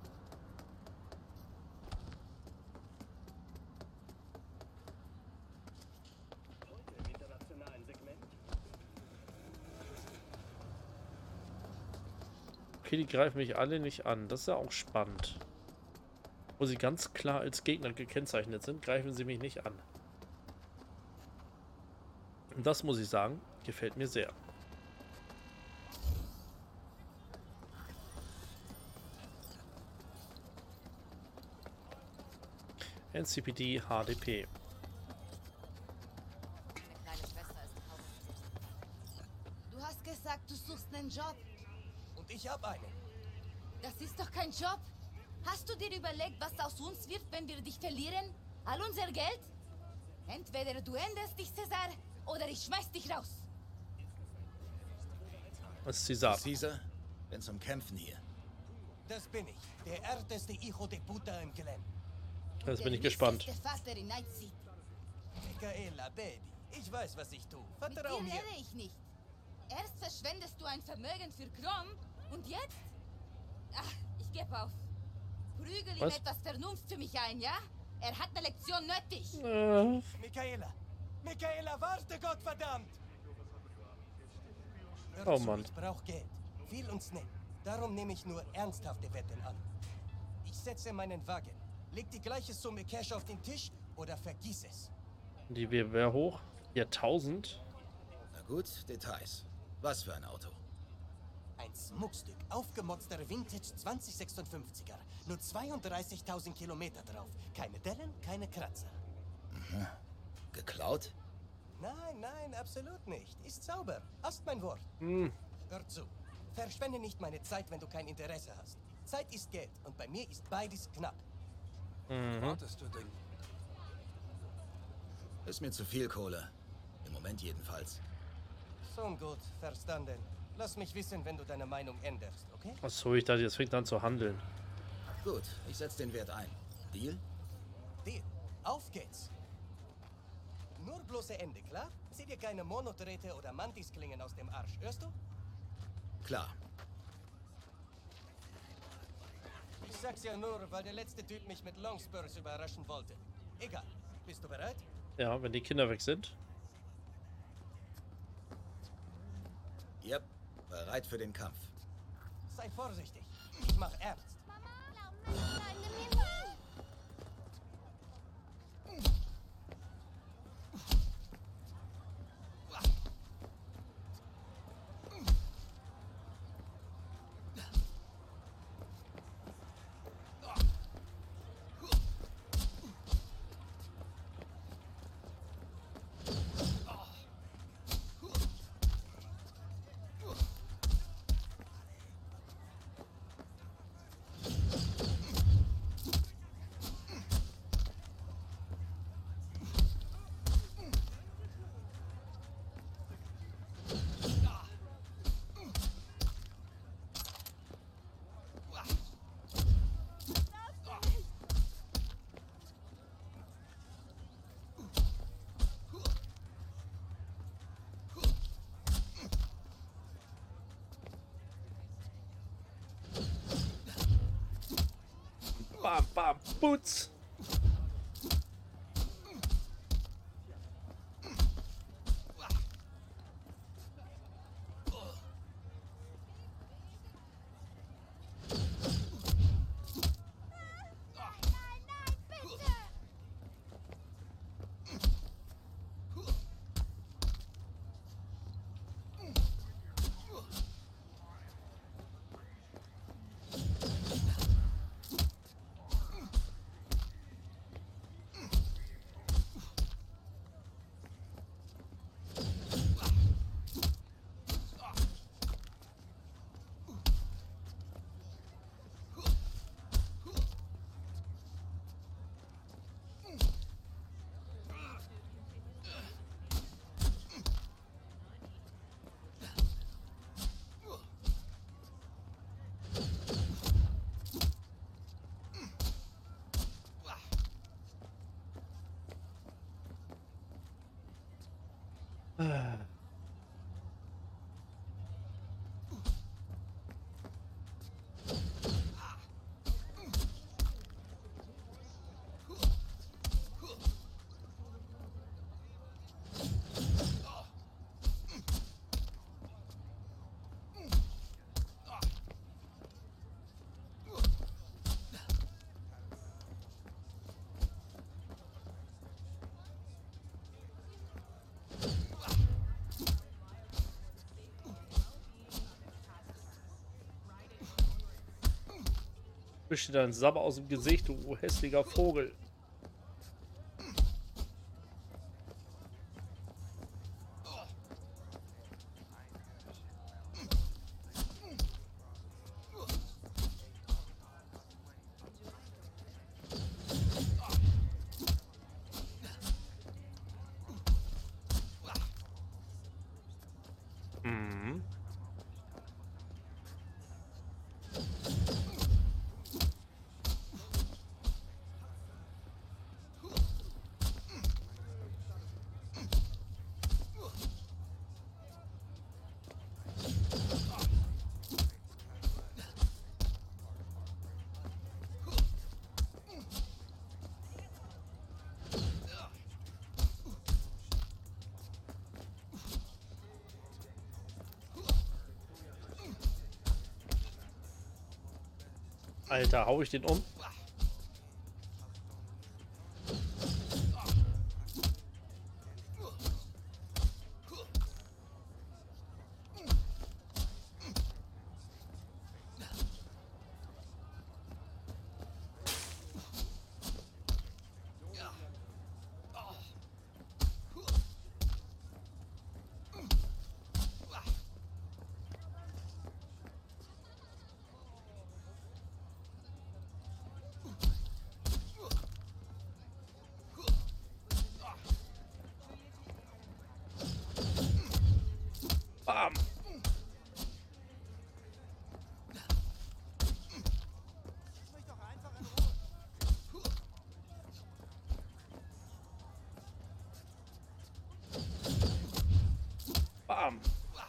Speaker 1: Okay, die greifen mich alle nicht an. Das ist ja auch spannend. Wo sie ganz klar als Gegner gekennzeichnet sind, greifen sie mich nicht an. Und das muss ich sagen, gefällt mir sehr. NCPD HDP.
Speaker 8: Du hast gesagt, du suchst einen Job.
Speaker 7: Und ich hab einen.
Speaker 8: Das ist doch kein Job. Hast du dir überlegt, was aus uns wird, wenn wir dich verlieren? All unser Geld? Entweder du änderst dich, Cesar, oder ich schmeiß dich raus.
Speaker 1: Was ist Cesar?
Speaker 5: Caesar, bin zum Kämpfen hier.
Speaker 7: Das bin ich. Der ärteste Hijo de Puta im Glen.
Speaker 1: Jetzt bin ich gespannt.
Speaker 8: Der Vater in Night City.
Speaker 7: Michaela, Baby. Ich weiß, was ich tue.
Speaker 8: Mit dir
Speaker 7: Vertrau mir.
Speaker 8: rede ich nicht. Erst verschwendest du ein Vermögen für Krom und jetzt? Ach, ich gebe auf. Prügel ihm
Speaker 1: Was?
Speaker 8: etwas Vernunft für mich ein, ja? Er hat eine Lektion nötig.
Speaker 7: Michaela. Michaela, warte, Gottverdammt! Hör
Speaker 1: Oh
Speaker 7: zu,
Speaker 1: Mann.
Speaker 7: Ich brauche Geld. Viel und schnell. Darum nehme ich nur ernsthafte Wetten an. Ich setze meinen Wagen. Leg die gleiche Summe Cash auf den Tisch oder vergiss es.
Speaker 1: Die wäre hoch. Ja, 1000.
Speaker 5: Na gut, Details. Was für ein Auto?
Speaker 7: Ein Schmuckstück, aufgemotzter Vintage 2056er. Nur 32.000 Kilometer drauf. Keine Dellen, keine Kratzer.
Speaker 5: Geklaut?
Speaker 7: Nein, nein, absolut nicht. Ist sauber. Hast mein Wort. Hör zu. Verschwende nicht meine Zeit, wenn du kein Interesse hast. Zeit ist Geld und bei mir ist beides knapp.
Speaker 6: Wartest du denn?
Speaker 5: Ist mir zu viel Kohle. Im Moment jedenfalls.
Speaker 7: Schon gut, verstanden. Lass mich wissen, wenn du deine Meinung änderst, okay?
Speaker 1: Achso, ich dachte, jetzt fängt an zu handeln.
Speaker 5: Gut, ich setze den Wert ein. Deal?
Speaker 7: Deal. Auf geht's. Nur bloße Ende, klar? Zieh dir keine Monodrähte oder Mantisklingen aus dem Arsch, hörst du?
Speaker 5: Klar.
Speaker 7: Ich sag's ja nur, weil der letzte Typ mich mit Longspurs überraschen wollte. Egal. Bist du bereit?
Speaker 1: Ja, wenn die Kinder weg sind.
Speaker 5: Yep, bereit für den Kampf.
Speaker 7: Sei vorsichtig. Ich mach ernst.
Speaker 1: bam, bam, putz. Wisch dir deinen Sabber aus dem Gesicht, du hässlicher Vogel. Mhm. Alter, hau ich den um? Bam. Bam.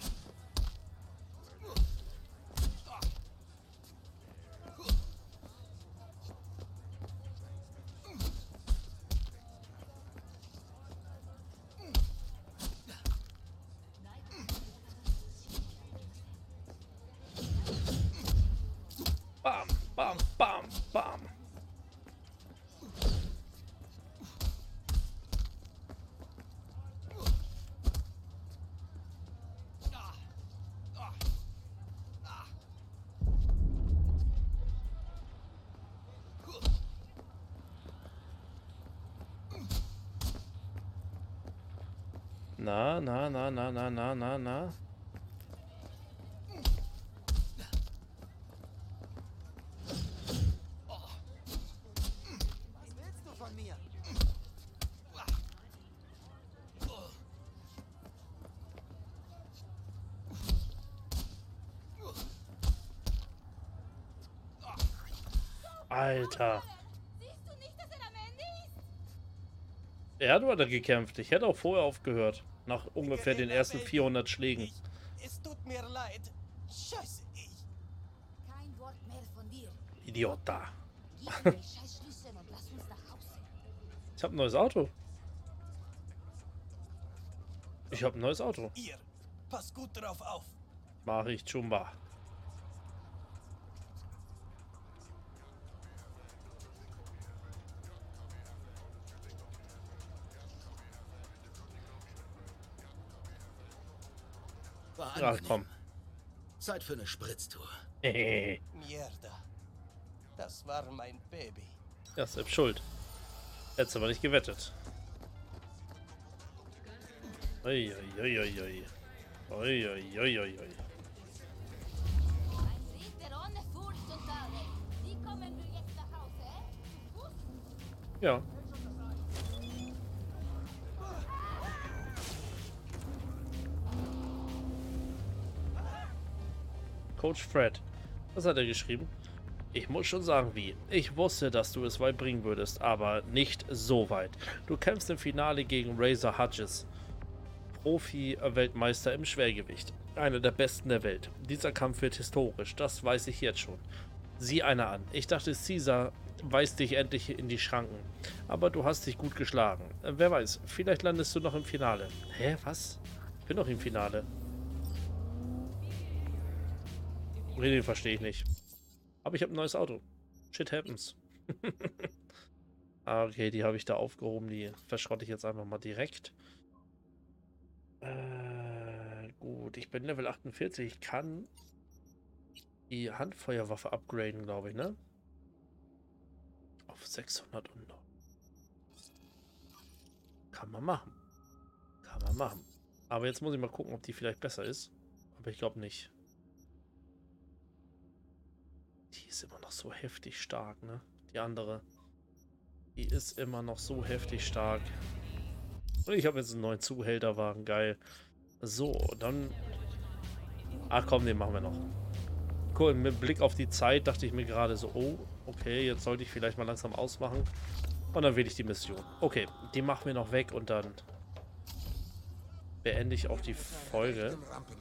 Speaker 1: Bam, bam, bam, bam. Na.
Speaker 7: Was willst du von mir?
Speaker 1: Alter.
Speaker 8: Siehst du nicht, dass er am Ende ist?
Speaker 1: Er hat weiter gekämpft. Ich hätte auch vorher aufgehört. Nach ungefähr den ersten 400 Schlägen.
Speaker 7: Es tut mir leid. Scheiße,
Speaker 8: Kein Wort mehr von dir.
Speaker 1: Idiota.
Speaker 8: Gib mir die Scheißschlüssel und lass uns nach Hause.
Speaker 1: Ich habe ein neues Auto. Ich habe ein neues Auto.
Speaker 7: Ihr, passt gut drauf auf.
Speaker 1: Mach ich, Chumba.
Speaker 5: War
Speaker 1: Ja,
Speaker 5: angenehm.
Speaker 1: komm.
Speaker 5: Zeit für eine Spritztour.
Speaker 7: Mierda. Das war mein Baby.
Speaker 1: Ja, selbst schuld. Hättest aber nicht gewettet. Uiuiuiui. Uiuiuiui.
Speaker 8: Ein Ritter ohne Furcht und Tadel. Wie kommen wir jetzt nach Hause, Zu Fuß?
Speaker 1: Ja. Coach Fred. Was hat er geschrieben? Ich muss schon sagen, wie. Ich wusste, dass du es weit bringen würdest, aber nicht so weit. Du kämpfst im Finale gegen Razor Hudges, Profi-Weltmeister im Schwergewicht. Einer der besten der Welt. Dieser Kampf wird historisch, das weiß ich jetzt schon. Sieh einer an. Ich dachte, Caesar weist dich endlich in die Schranken. Aber du hast dich gut geschlagen. Wer weiß, vielleicht landest du noch im Finale. Hä, was? Ich bin noch im Finale. Den verstehe ich nicht. Aber ich habe ein neues Auto. Shit happens. Okay, die habe ich da aufgehoben. Die verschrotte ich jetzt einfach mal direkt. Gut, ich bin Level 48. Ich kann die Handfeuerwaffe upgraden, glaube ich, ne? Auf 600 und noch. Kann man machen. Kann man machen. Aber jetzt muss ich mal gucken, ob die vielleicht besser ist. Aber ich glaube nicht. Die ist immer noch so heftig stark, ne? Die andere. Die ist immer noch so heftig stark. Und ich habe jetzt einen neuen Zuhälterwagen. Geil. So, dann... Ach komm, den machen wir noch. Cool, mit Blick auf die Zeit dachte ich mir gerade so, oh, okay, jetzt sollte ich vielleicht mal langsam ausmachen. Und dann wähle ich die Mission. Okay, die machen wir noch weg und dann beende ich auch die Folge.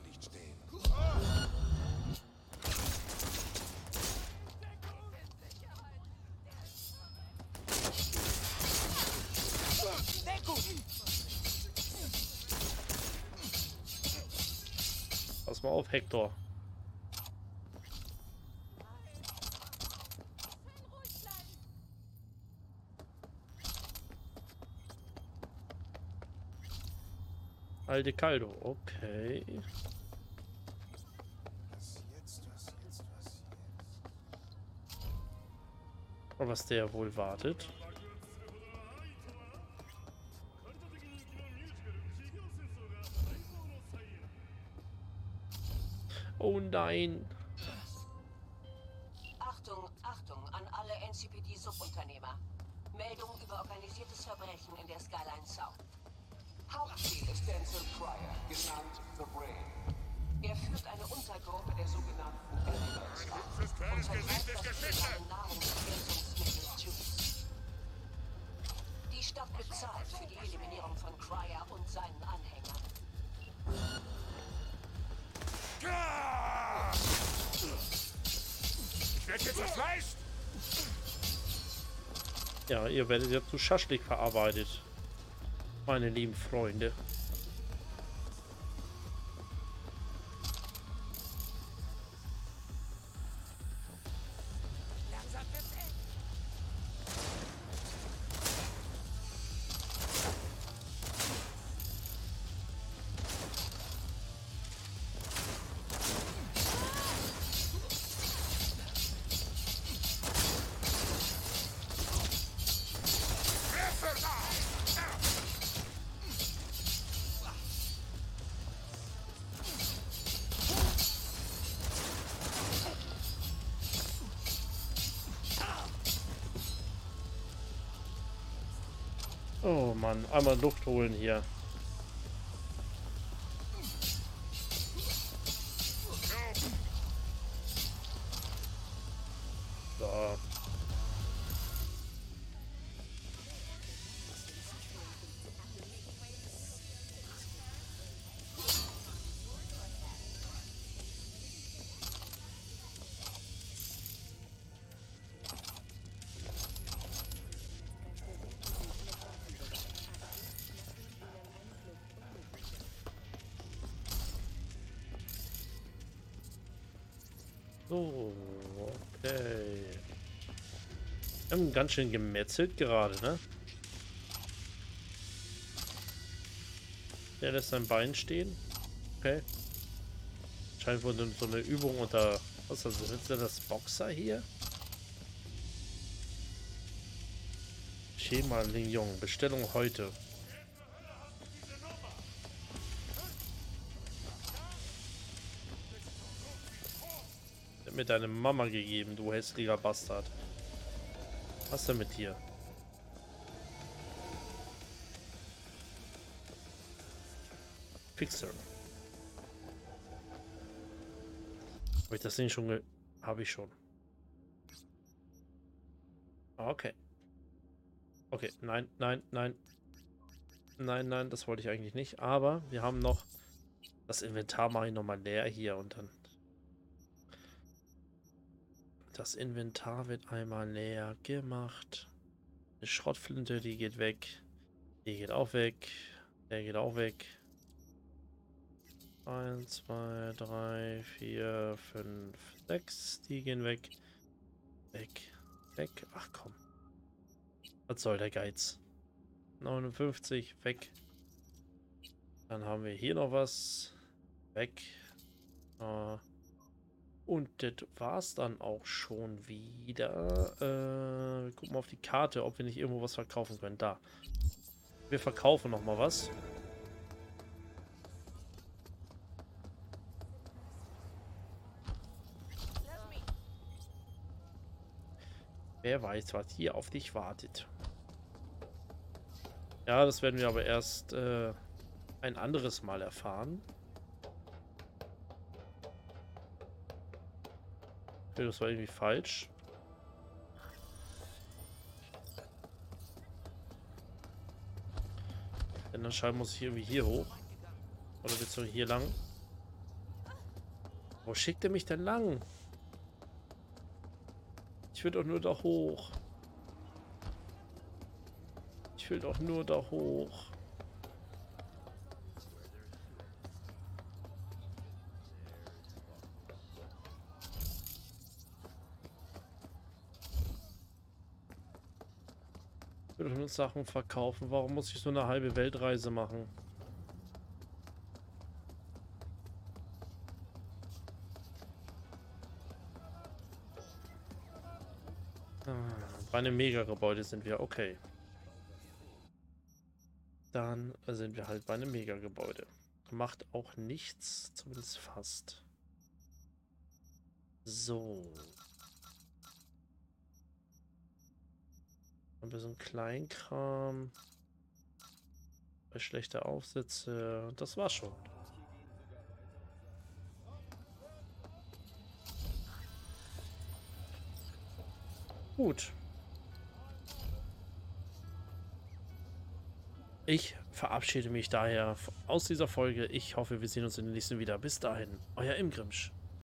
Speaker 1: Pass mal auf, Hector. Alte Caldo, okay. Und was der wohl wartet. Oh nein.
Speaker 9: Achtung, Achtung an alle NCPD-Subunternehmer. Meldung über organisiertes Verbrechen in der Skyline South. Hauptziel ist Denzel Pryor, genannt The Brain. Er führt eine Untergruppe der sogenannten Evidence auf und vertreibt das illegale Nahrungsergänzungsmittel Juice. Die Stadt bezahlt für die Eliminierung von Pryor und seinen Anhängern.
Speaker 6: Ich werde jetzt Fleisch!
Speaker 1: Ja, ihr werdet ja zu Schaschlik verarbeitet. Meine lieben Freunde. Oh Mann, einmal Luft holen hier. So. So, okay. Wir haben ganz schön gemetzelt gerade, ne? Der lässt sein Bein stehen. Okay. Scheint wohl so eine Übung unter... Was ist das? Ist das Boxer hier? Schema Lingyong. Bestellung heute. Hat mir deine Mama gegeben, du hässlicher Bastard. Was denn mit dir? Fixer. Habe ich das Ding schon habe ich schon. Okay. Okay, nein, nein, nein. Nein, nein, das wollte ich eigentlich nicht. Aber wir haben noch das Inventar, mache ich nochmal leer hier und dann. Das Inventar wird einmal leer gemacht. Eine Schrottflinte, die geht weg. Die geht auch weg. Der geht auch weg. 1, 2, 3, 4, 5, 6. Die gehen weg. Weg. Weg. Ach komm. Was soll der Geiz? 59. Weg. Dann haben wir hier noch was. Weg. Und das war's dann auch schon wieder. Wir gucken mal auf die Karte, ob wir nicht irgendwo was verkaufen können. Da. Wir verkaufen noch mal was. Wer weiß, was hier auf dich wartet. Ja, das werden wir aber erst ein anderes Mal erfahren. Okay, das war irgendwie falsch. Denn anscheinend muss ich irgendwie hier hoch. Oder willst du hier lang? Wo schickt er mich denn lang? Ich will doch nur da hoch. Ich will doch nur da hoch. Ich will doch nur Sachen verkaufen. Warum muss ich so eine halbe Weltreise machen? Bei einem Megagebäude sind wir, okay. Dann sind wir halt bei einem Megagebäude. Macht auch nichts, zumindest fast. So. Ein bisschen Kleinkram. Bei schlechter Aufsätze. Das war's schon. Gut. Ich verabschiede mich daher aus dieser Folge. Ich hoffe, wir sehen uns in der nächsten wieder. Bis dahin, euer Imgrimsch.